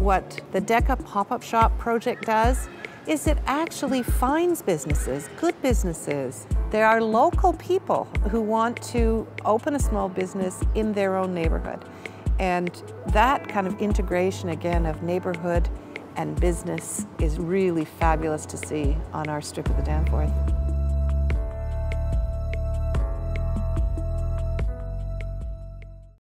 what the DECA Pop-Up Shop project does is it actually finds businesses, good businesses. There are local people who want to open a small business in their own neighborhood. And that kind of integration, again, of neighborhood and business is really fabulous to see on our strip of the Danforth.